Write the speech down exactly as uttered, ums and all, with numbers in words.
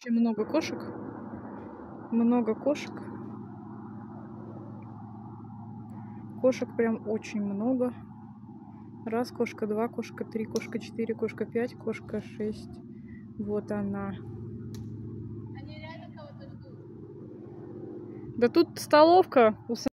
Очень много кошек. Много кошек. Кошек прям очень много. Раз кошка, два кошка, три кошка, четыре кошка, пять кошка, шесть. Вот она. Они реально кого-то ждут. Да тут столовка.